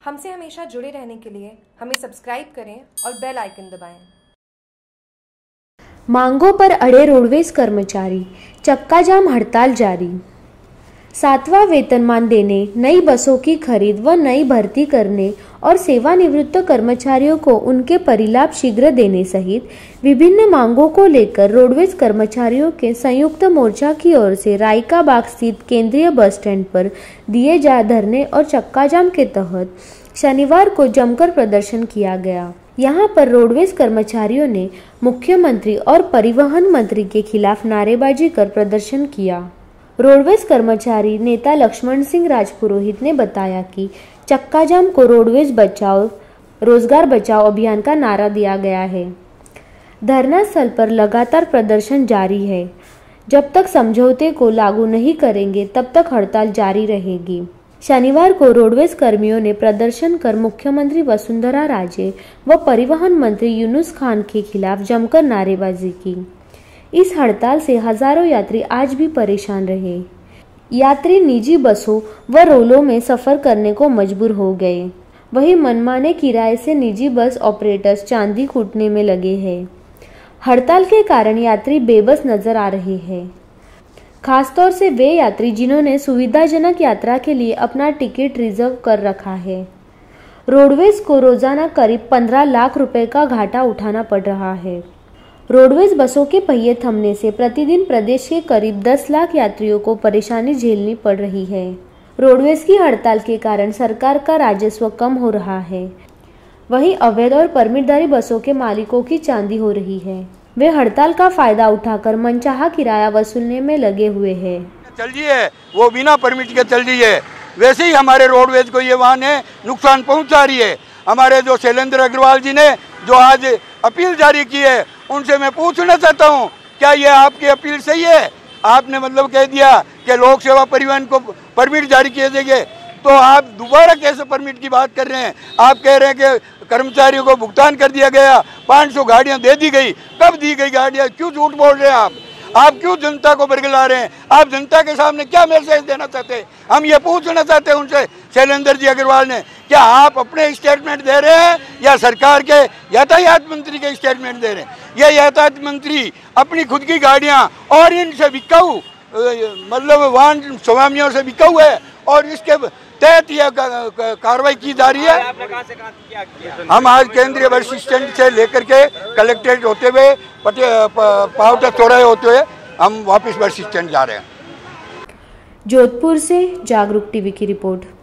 हमसे हमेशा जुड़े रहने के लिए हमें सब्सक्राइब करें और बेल आइकन दबाएं। मांगों पर अड़े रोडवेज कर्मचारी, चक्का जाम हड़ताल जारी। 7वां वेतनमान देने, नई बसों की खरीद व नई भर्ती करने और सेवानिवृत्त कर्मचारियों को उनके परिलाभ शीघ्र देने सहित विभिन्न मांगों को लेकर रोडवेज कर्मचारियों के संयुक्त मोर्चा की ओर से रायका बाग स्थित केंद्रीय बस स्टैंड पर दिए जा धरने और चक्का जाम के तहत शनिवार को जमकर प्रदर्शन किया गया। यहां पर रोडवेज कर्मचारियों ने मुख्यमंत्री और परिवहन मंत्री के खिलाफ नारेबाजी कर प्रदर्शन किया। रोडवेज कर्मचारी नेता लक्ष्मण सिंह राजपुरोहित ने बताया कि चक्का जाम को रोडवेज बचाओ रोजगार बचाओ अभियान का नारा दिया गया है। धरना स्थल पर लगातार प्रदर्शन जारी है। जब तक समझौते को लागू नहीं करेंगे तब तक हड़ताल जारी रहेगी। शनिवार को रोडवेज कर्मियों ने प्रदर्शन कर मुख्यमंत्री वसुंधरा राजे व परिवहन मंत्री यूनुस खान के खिलाफ जमकर नारेबाजी की। इस हड़ताल से हजारों यात्री आज भी परेशान रहे। यात्री निजी बसों व रोलों में सफर करने को मजबूर हो गए। वहीं मनमाने किराए से निजी बस ऑपरेटर्स चांदी कूटने में लगे हैं। हड़ताल के कारण यात्री बेबस नजर आ रहे हैं। खासतौर से वे यात्री जिन्होंने सुविधाजनक यात्रा के लिए अपना टिकट रिजर्व कर रखा है। रोडवेज को रोजाना करीब 15 लाख रुपए का घाटा उठाना पड़ रहा है। रोडवेज बसों के पहिए थमने से प्रतिदिन प्रदेश के करीब 10 लाख यात्रियों को परेशानी झेलनी पड़ रही है। रोडवेज की हड़ताल के कारण सरकार का राजस्व कम हो रहा है। वहीं अवैध और परमिटधारी बसों के मालिकों की चांदी हो रही है। वे हड़ताल का फायदा उठाकर मनचाहा किराया वसूलने में लगे हुए हैं। चल रही है वो बिना परमिट के चल रही है। वैसे ही हमारे रोडवेज को ये वाहन है नुकसान पहुंचा रही है। हमारे जो शैलेंद्र अग्रवाल जी ने जो आज अपील जारी की है उनसे मैं पूछना चाहता हूं, क्या ये आपकी अपील सही है? आपने मतलब कह दिया कि लोक सेवा परिवहन को परमिट जारी किए जाएंगे, तो आप दोबारा कैसे परमिट की बात कर रहे हैं? आप कह रहे हैं कि कर्मचारियों को भुगतान कर दिया गया, 500 गाड़ियां दे दी गई। कब दी गई गाड़ियां? क्यों झूठ बोल रहे हैं आप क्यों जनता को बरगला रहे हैं? आप जनता के सामने क्या मैसेज देना चाहते हैं? हम ये पूछना चाहते हैं उनसे, शैलेंद्र जी अग्रवाल ने, क्या आप अपने स्टेटमेंट दे रहे हैं या सरकार के यातायात मंत्री के स्टेटमेंट दे रहे हैं? ये यातायात मंत्री अपनी खुद की गाड़ियां और इनसे बिकाऊ मतलब वाहन स्वामियों से बिकाऊ है और इसके तहत यह कार्रवाई की जा रही है। आपने कहां से क्या किया? हम आज केंद्रीय बस स्टैंड से लेकर के कलेक्ट्रेट होते हुए पावटा चौराहे होते हुए हम वापस बस स्टैंड जा रहे हैं। जोधपुर से जागरूक टीवी की रिपोर्ट।